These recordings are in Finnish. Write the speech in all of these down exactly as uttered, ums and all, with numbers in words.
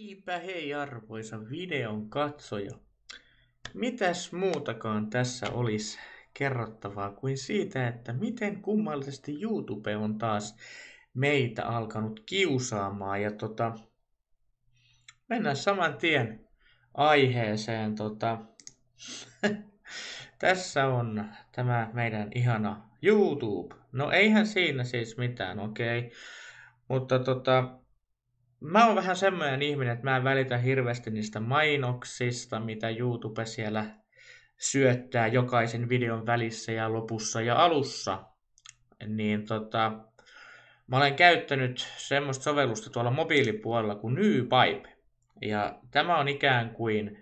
Heipä hei arvoisa videon katsoja. Mitäs muutakaan tässä olisi kerrottavaa kuin siitä, että miten kummallisesti YouTube on taas meitä alkanut kiusaamaan. Ja tota, mennään saman tien aiheeseen. Tota, tässä on tämä meidän ihana YouTube. No eihän siinä siis mitään, okei. Okay. Mutta tota... Mä oon vähän semmoinen ihminen, että mä en välitä hirveästi niistä mainoksista, mitä YouTube siellä syöttää jokaisen videon välissä ja lopussa ja alussa. Niin tota, mä olen käyttänyt semmoista sovellusta tuolla mobiilipuolella kuin NewPipe. Ja tämä on ikään kuin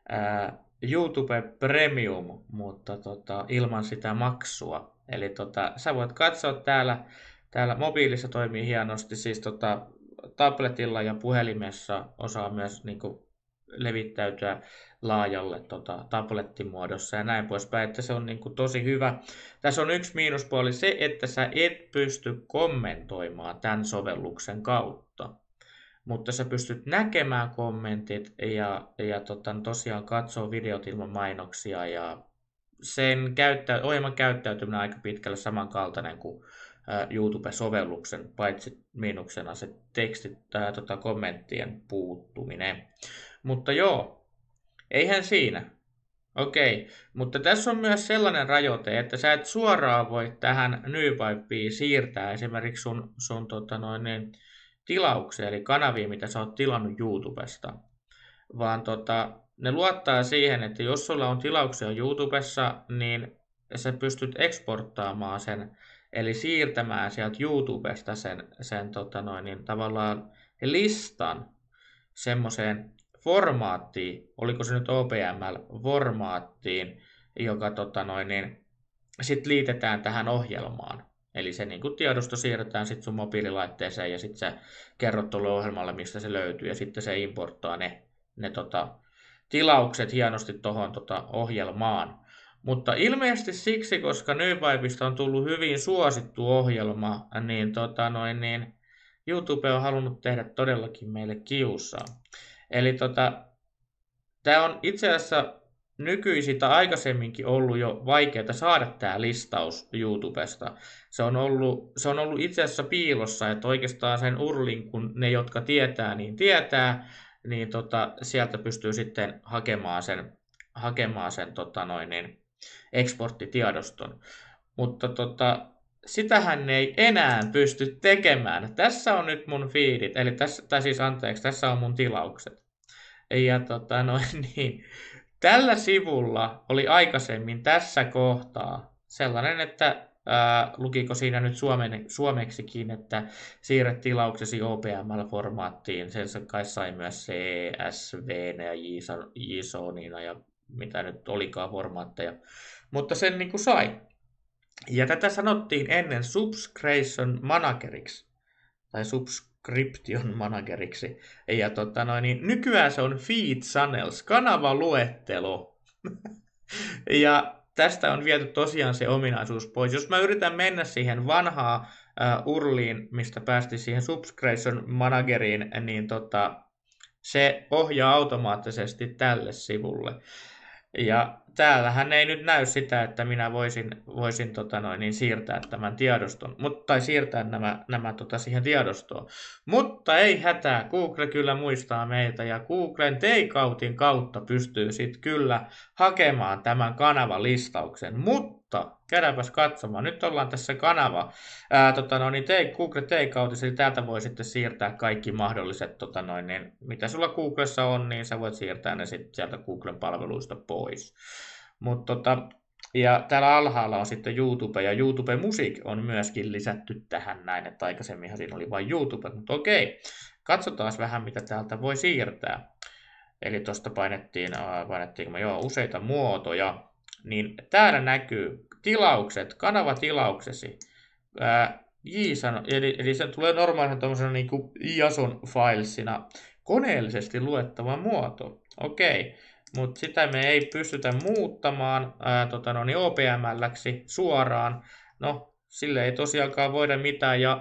ää, YouTube Premium, mutta tota, ilman sitä maksua. Eli tota, sä voit katsoa täällä, täällä mobiilissa toimii hienosti, siis tota, tabletilla ja puhelimessa osaa myös niin kuin, levittäytyä laajalle tota, tablettimuodossa ja näin poispäin, että se on niin kuin, tosi hyvä. Tässä on yksi miinuspuoli se, että sä et pysty kommentoimaan tämän sovelluksen kautta, mutta sä pystyt näkemään kommentit ja, ja tota, tosiaan katsoa videot ilman mainoksia ja sen käyttä, ohjelman käyttäytyminen on aika pitkälle samankaltainen kuin YouTube-sovelluksen, paitsi miinuksena se teksti tai tota, kommenttien puuttuminen. Mutta joo, eihän siinä. Okei, mutta tässä on myös sellainen rajoite, että sä et suoraan voi tähän NewPipeen siirtää esimerkiksi sun, sun tota noin, niin, tilauksia, eli kanavia, mitä sä oot tilannut YouTubesta. Vaan tota, ne luottaa siihen, että jos sulla on tilauksia YouTubessa, niin sä pystyt eksporttaamaan sen, eli siirtämään sieltä YouTubesta sen, sen tota noin, niin tavallaan listan semmoiseen formaattiin, oliko se nyt O P M L-formaattiin, joka tota noin, niin, sit liitetään tähän ohjelmaan. Eli se niin kuin tiedosto siirretään sit sun mobiililaitteeseen ja sitten sä kerrot tuolle ohjelmalle, mistä se löytyy ja sitten se importtaa ne, ne tota, tilaukset hienosti tuohon tota, ohjelmaan. Mutta ilmeisesti siksi, koska NewPipesta on tullut hyvin suosittu ohjelma, niin, tota noin, niin YouTube on halunnut tehdä todellakin meille kiusaa. Eli tota, tämä on itse asiassa nykyisin tai aikaisemminkin ollut jo vaikeaa saada tämä listaus YouTubesta. Se on ollut, se on ollut itse asiassa piilossa, että oikeastaan sen urlin, kun ne, jotka tietää, niin tietää, niin tota, sieltä pystyy sitten hakemaan sen, hakemaan sen tota noin, niin, eksporttitiedoston. Mutta tota, sitähän ei enää pysty tekemään. Tässä on nyt mun feedit, eli tässä, tai siis anteeksi, tässä on mun tilaukset. Ja tota noin, niin, tällä sivulla oli aikaisemmin tässä kohtaa sellainen, että ää, lukiko siinä nyt suomen, suomeksikin, että siirret tilauksesi O P M L-formaattiin. Sen kai sai myös C S V ja JSONina ja mitä nyt olikaan formaatteja. Mutta sen niin kuin sai. Ja tätä sanottiin ennen Subscription Manageriksi. Tai Subscription Manageriksi. Ja tota noin, niin nykyään se on Feed Channels, kanavaluettelo. Ja tästä on viety tosiaan se ominaisuus pois. Jos mä yritän mennä siihen vanhaan uh, urliin, mistä päästiin siihen Subscription Manageriin, niin tota, se ohjaa automaattisesti tälle sivulle. Ja täällähän ei nyt näy sitä, että minä voisin, voisin tota noin, niin siirtää tämän tiedoston, mutta, tai siirtää nämä, nämä tota, siihen tiedostoon. Mutta ei hätää, Google kyllä muistaa meitä ja Googlen takeoutin kautta pystyy sitten kyllä hakemaan tämän kanavalistauksen. Mutta käydäänpäs katsomaan, nyt ollaan tässä kanava, ää, tota noin, niin take, Google takeoutissa, eli täältä voi sitten siirtää kaikki mahdolliset, tota noin, niin, mitä sulla Googlessa on, niin sä voit siirtää ne sitten sieltä Googlen palveluista pois. Mut, tota, ja täällä alhaalla on sitten YouTube, ja YouTube Music on myöskin lisätty tähän näin, että aikaisemminhan siinä oli vain YouTube, mutta okei, katsotaan vähän mitä täältä voi siirtää. Eli tuosta painettiin, painettiin joo, useita muotoja, niin täällä näkyy tilaukset, kanavatilauksesi, ää, JSON, eli, eli se tulee normaalina tuollaisena niin kuin JSON filesina, koneellisesti luettava muoto. Okei, mutta sitä me ei pystytä muuttamaan ää, tota no, niin O P M L:ksi suoraan. No, sille ei tosiaankaan voida mitään. Ja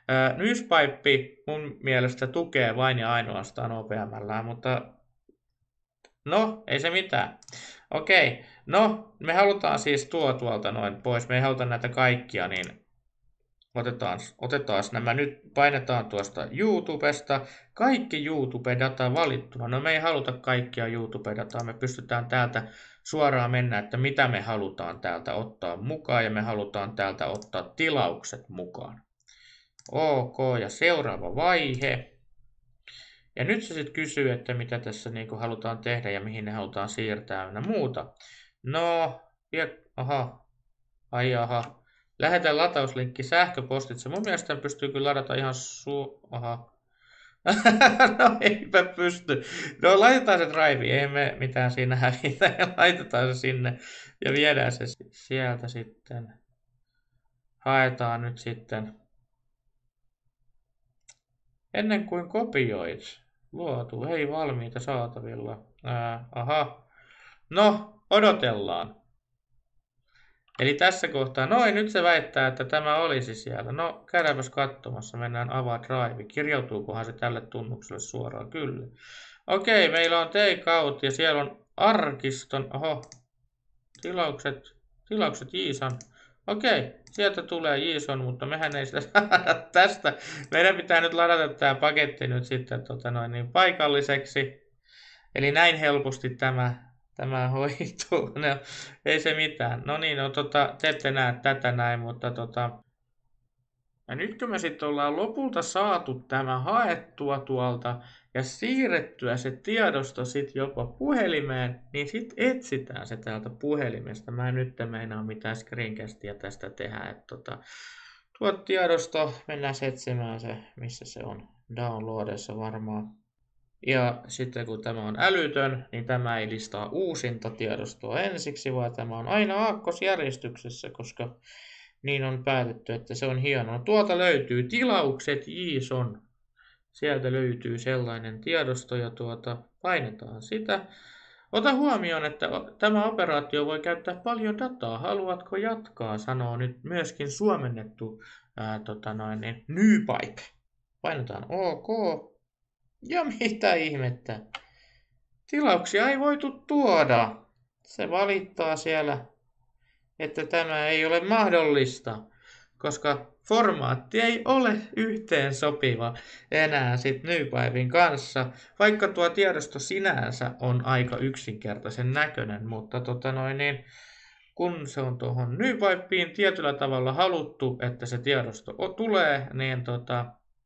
Newspipe mun mielestä tukee vain ja ainoastaan O P M:llä, mutta no, ei se mitään. Okei, no me halutaan siis tuo tuolta noin pois. Me ei haluta näitä kaikkia, niin otetaan, otetaan nämä nyt, painetaan tuosta YouTubesta. Kaikki YouTube-data valittuna. No me ei haluta kaikkia YouTube-dataa, me pystytään täältä suoraan mennä, että mitä me halutaan täältä ottaa mukaan, ja me halutaan täältä ottaa tilaukset mukaan. Ok, ja seuraava vaihe. Ja nyt se sitten kysyy, että mitä tässä niinku halutaan tehdä ja mihin ne halutaan siirtää ja muuta. No, ja, aha, ai aha. Lähetä latauslinkki sähköpostitse. Mun mielestä pystyy kyllä ladata ihan su... Aha. No eipä pysty. No laitetaan se drive, ei me mitään siinä hävitä. Laitetaan se sinne ja viedään se sieltä sitten. Haetaan nyt sitten. Ennen kuin kopioit. Luotu, ei valmiita saatavilla. Ää, aha. No, odotellaan. Eli tässä kohtaa, noin nyt se väittää, että tämä olisi siellä. No, käydäänpäs katsomassa, mennään avaa drive. Kirjautuukohan se tälle tunnukselle suoraan? Kyllä. Okei, meillä on takeout ja siellä on arkiston, oho, tilaukset, tilaukset Jiisan. Okei, sieltä tulee Jiison, mutta mehän ei sitä saada tästä. Meidän pitää nyt ladata tämä paketti nyt sitten tota noin, niin paikalliseksi. Eli näin helposti tämä Tämä hoituu. No, ei se mitään. No niin, no, tota, te ette näe tätä näin, mutta tota... Ja nyt kun me sitten ollaan lopulta saatu tämä haettua tuolta ja siirrettyä se tiedosto sitten jopa puhelimeen, niin sitten etsitään se täältä puhelimesta. Mä en nyt meinaa mitään screencastia tästä tehdä. Että tota, tuo tiedosto, mennään etsimään se, missä se on. Downloadissa varmaan. Ja sitten kun tämä on älytön, niin tämä ei listaa uusinta tiedostoa ensiksi, vaan tämä on aina aakkosjärjestyksessä, koska niin on päätetty, että se on hienoa. Tuolta löytyy tilaukset Jiison. Sieltä löytyy sellainen tiedosto ja tuota, painetaan sitä. Ota huomioon, että tämä operaatio voi käyttää paljon dataa. Haluatko jatkaa, sanoo nyt myöskin suomennettu ää, tota noin, niin, Newpipe. Painetaan OK. Ja mitä ihmettä? Tilauksia ei voitu tuoda. Se valittaa siellä, että tämä ei ole mahdollista, koska formaatti ei ole yhteen sopiva enää sit Newpipen kanssa, vaikka tuo tiedosto sinänsä on aika yksinkertaisen näköinen, mutta tota noin, niin, kun se on tuohon Newpipeen tietyllä tavalla haluttu, että se tiedosto tulee, niin tota,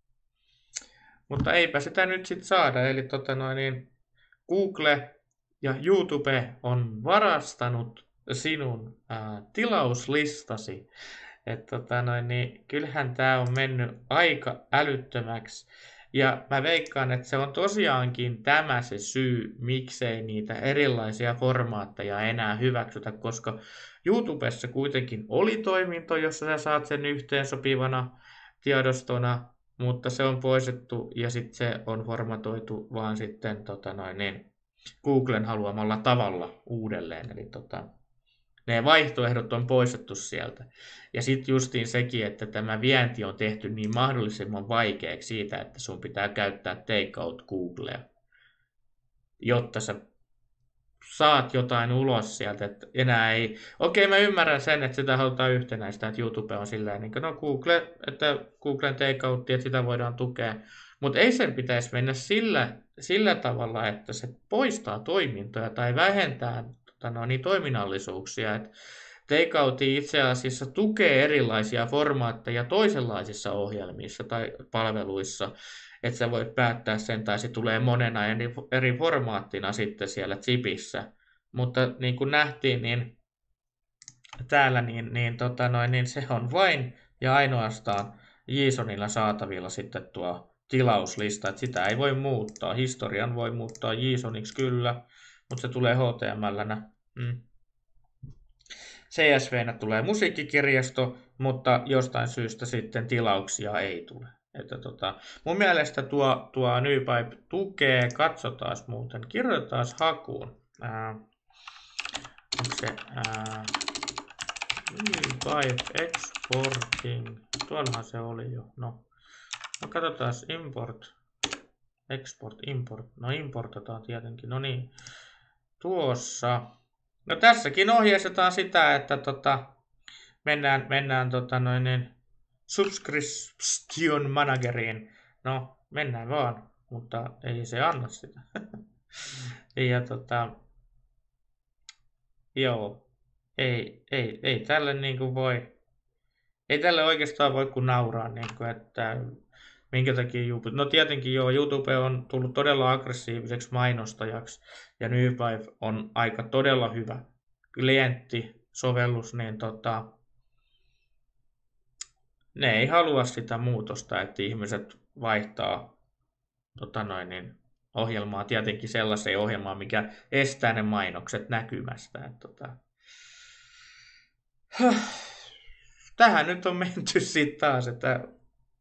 mutta eipä sitä nyt sit saada, eli tota noin, niin Google ja YouTube on varastanut sinun ää, tilauslistasi. Et tota noin, niin kyllähän tämä on mennyt aika älyttömäksi. Ja mä veikkaan, että se on tosiaankin tämä se syy, miksei niitä erilaisia formaatteja enää hyväksytä, koska YouTubessa kuitenkin oli toiminto, jossa sä saat sen yhteensopivana tiedostona, mutta se on poistettu ja sitten se on formatoitu vaan sitten tota noin, niin Googlen haluamalla tavalla uudelleen. Eli tota, ne vaihtoehdot on poistettu sieltä. Ja sitten justiin sekin, että tämä vienti on tehty niin mahdollisimman vaikeaksi siitä, että sun pitää käyttää takeout Googlea, jotta sä saat jotain ulos sieltä, että enää ei... Okei, mä ymmärrän sen, että sitä halutaan yhtenäistä, että YouTube on silleen, niin kuin, no Google, että Googlen takeout, että sitä voidaan tukea, mutta ei sen pitäisi mennä sillä, sillä tavalla, että se poistaa toimintoja tai vähentää tota, no, niin toiminnallisuuksia, että takeout itse asiassa tukee erilaisia formaatteja toisenlaisissa ohjelmissa tai palveluissa, että sä voit päättää sen, tai se tulee monena eri formaattina sitten siellä chipissä. Mutta niin kuin nähtiin, niin täällä niin, niin, tota noin, niin se on vain ja ainoastaan JSONilla saatavilla sitten tuo tilauslista, että sitä ei voi muuttaa. Historian voi muuttaa JSONiksi kyllä, mutta se tulee H T M L:nä. Mm. C S V:nä tulee musiikkikirjasto, mutta jostain syystä sitten tilauksia ei tule. Että tota, mun mielestä tuo, tuo Newpipe tukee, katsotaan muuten, kirjoitetaan hakuun. Ää, onko se ää, Newpipe exporting, tuollahan se oli jo, no No katsotaan import, export, import. No importataan tietenkin. No niin, tuossa. No tässäkin ohjeistetaan sitä, että tota, mennään, mennään tota noin, niin, subscription manageriin. No, mennään vaan, mutta ei se anna sitä. Ja tota, joo, ei, ei, ei tälle niinku voi, ei tälle oikeastaan voi kuin nauraa, niinku, että minkä takia YouTube. No tietenkin joo, YouTube on tullut todella aggressiiviseksi mainostajaksi ja Newpipe on aika todella hyvä klientti-sovellus, niin tota, ne ei halua sitä muutosta, että ihmiset vaihtaa tota noin, niin, ohjelmaa tietenkin sellaiseen ohjelmaan, mikä estää ne mainokset näkymästä. Että, tota... Tähän nyt on menty sitten taas, että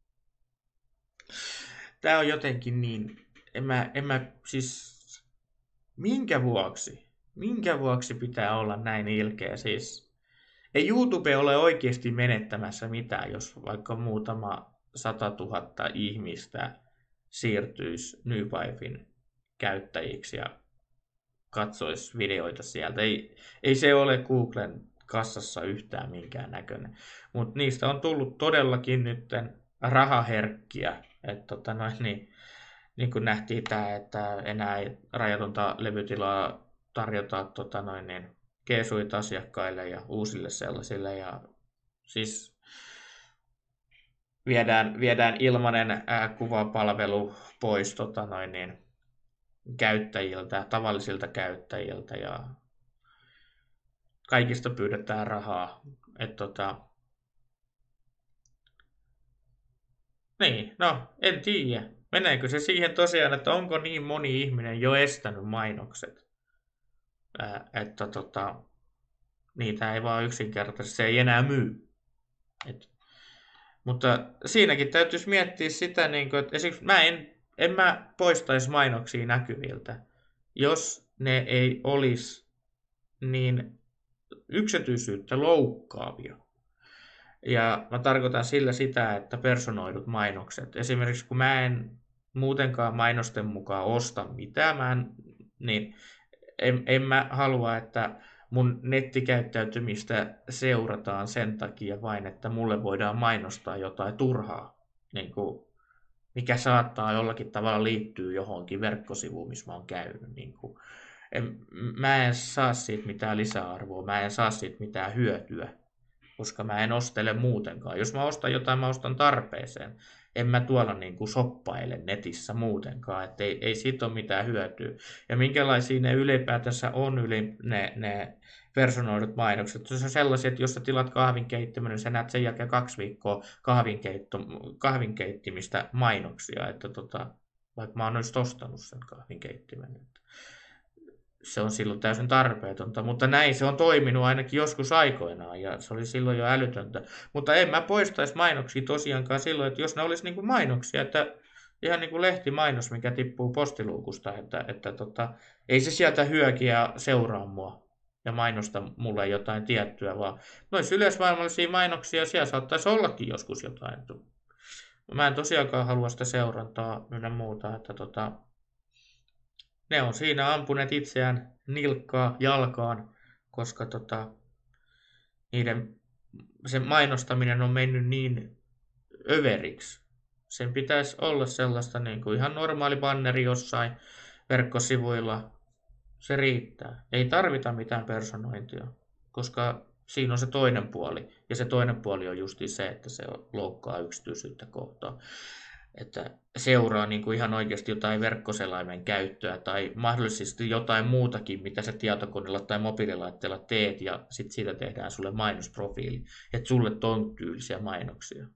tämä on jotenkin niin, en mä, en mä siis, minkä vuoksi, minkä vuoksi pitää olla näin ilkeä siis. Ei YouTube ole oikeasti menettämässä mitään, jos vaikka muutama satatuhatta ihmistä siirtyisi Newpipen käyttäjiksi ja katsoisi videoita sieltä. Ei, ei se ole Googlen kassassa yhtään minkään näköinen. Mutta niistä on tullut todellakin nyt rahaherkkiä. Et tota noin, niin, niin kuin nähtiin tämä, että enää ei rajatonta levytilaa tarjota tota noin, niin, keesuita asiakkaille ja uusille sellaisille. Ja siis viedään, viedään ilmainen ää, kuvapalvelu pois tota noin, niin, käyttäjiltä, tavallisilta käyttäjiltä ja kaikista pyydetään rahaa. Et tota... Niin, no en tiedä. Meneekö se siihen tosiaan, että onko niin moni ihminen jo estänyt mainokset? Ää, että tota, niitä ei vaan yksinkertaisesti, se ei enää myy. Et, mutta siinäkin täytyisi miettiä sitä, niin kuin, että esimerkiksi mä en, en mä poistaisi mainoksia näkyviltä, jos ne ei olisi niin yksityisyyttä loukkaavia. Ja mä tarkoitan sillä sitä, että personoidut mainokset. Esimerkiksi kun mä en muutenkaan mainosten mukaan osta mitään, mä en, niin en, en mä halua, että mun nettikäyttäytymistä seurataan sen takia vain, että mulle voidaan mainostaa jotain turhaa, niin kuin, mikä saattaa jollakin tavalla liittyä johonkin verkkosivuun, missä mä oon käynyt. Niin kuin. En, mä en saa siitä mitään lisäarvoa, mä en saa siitä mitään hyötyä, koska mä en ostele muutenkaan. Jos mä ostan jotain, mä ostan tarpeeseen. En mä tuolla niin kuin shoppaile netissä muutenkaan, että ei, ei siitä ole mitään hyötyä. Ja minkälaisia ne ylipäätänsä on yli ne, ne personoidut mainokset. Se on sellaisia, että jos sä tilat kahvinkeittimen, niin sä näet sen jälkeen kaksi viikkoa kahvinkeitto, kahvinkeittimistä mainoksia, että tota, vaikka mä oon just ostanut sen kahvinkeittimen. Se on silloin täysin tarpeetonta, mutta näin se on toiminut ainakin joskus aikoinaan ja se oli silloin jo älytöntä. Mutta en mä poistaisi mainoksia tosiaankaan silloin, että jos ne olisi niin kuin mainoksia, että ihan niin kuin lehtimainos, mikä tippuu postiluukusta, että, että tota, ei se sieltä hyökiä seuraa mua ja mainosta mulle jotain tiettyä, vaan noissa yleismaailmallisia mainoksia siellä saattaisi ollakin joskus jotain. Mä en tosiaankaan halua sitä seurantaa ynnä muuta, että tota, ne on siinä ampuneet itseään nilkkaa jalkaan, koska tota, niiden, se mainostaminen on mennyt niin överiksi. Sen pitäisi olla sellaista niin kuin ihan normaali banneri jossain verkkosivuilla. Se riittää. Ei tarvita mitään personointia, koska siinä on se toinen puoli. Ja se toinen puoli on justi se, että se loukkaa yksityisyyttä kohtaan. Että seuraa niin kuin ihan oikeasti jotain verkkoselaimen käyttöä tai mahdollisesti jotain muutakin, mitä sä tietokoneella tai mobiililaitteella teet ja sitten siitä tehdään sulle mainosprofiili, että sulle on tyylisiä mainoksia.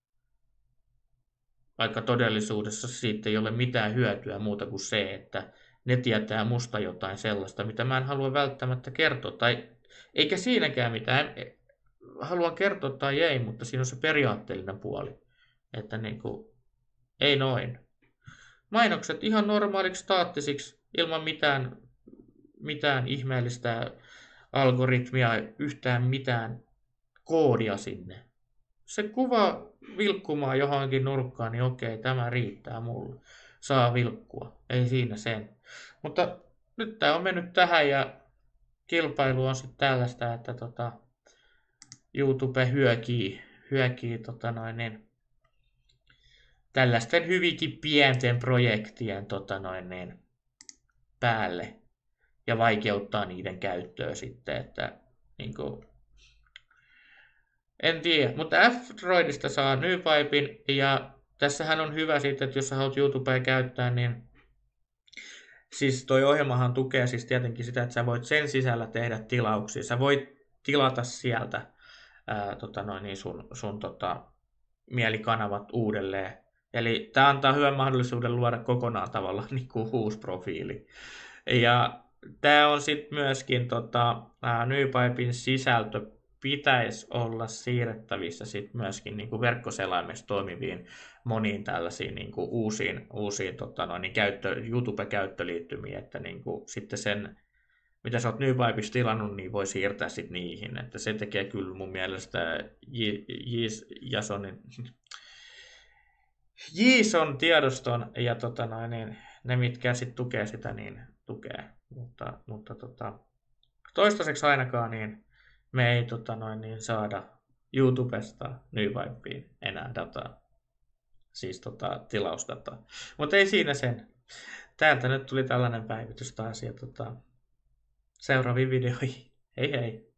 Vaikka todellisuudessa siitä ei ole mitään hyötyä muuta kuin se, että ne tietää musta jotain sellaista, mitä mä en halua välttämättä kertoa. Tai eikä siinäkään mitään, haluan kertoa tai ei, mutta siinä on se periaatteellinen puoli, että niin kuin ei noin. Mainokset ihan normaaliksi staattisiksi ilman mitään, mitään ihmeellistä algoritmia, yhtään mitään koodia sinne. se kuva vilkkumaan johonkin nurkkaan, niin okei, tämä riittää mulle. Saa vilkkua, ei siinä sen. Mutta nyt tämä on mennyt tähän ja kilpailu on sitten tällaista, että tota, YouTube hyökii, hyökii tota noin, niin, tällaisten hyvinkin pienten projektien tota noin, niin, päälle ja vaikeuttaa niiden käyttöä sitten, että niin kuin, en tiedä, mutta F-Droidista saa NewPipen ja tässähän on hyvä sitten, että jos sä haluat YouTubea käyttää, niin siis toi ohjelmahan tukee siis tietenkin sitä, että sä voit sen sisällä tehdä tilauksia. Sä voit tilata sieltä ää, tota noin, niin sun, sun tota, mielikanavat uudelleen. Eli tämä antaa hyvän mahdollisuuden luoda kokonaan tavallaan niin kuin uusi profiili. Ja tämä on sitten myöskin tota, NewPipen sisältö pitäisi olla siirrettävissä sit myöskin niin kuin verkkoselaimessa toimiviin moniin tällaisiin niin kuin uusiin, uusiin tota noin, niin käyttö, YouTube-käyttöliittymiin, että niin kuin, sitten sen, mitä sä oot NewPipessa tilannut, niin voi siirtää sit niihin, että se tekee kyllä mun mielestä Jasonin Jason tiedoston ja tota noin, niin ne, mitkä sitten tukee sitä, niin tukee, mutta, mutta tota, toistaiseksi ainakaan niin me ei tota noin, niin saada YouTubesta NewPipeen enää dataa, siis tota, tilausdataa. Mutta ei siinä sen. Täältä nyt tuli tällainen päivitys taas ja tota, seuraaviin videoihin. Hei hei!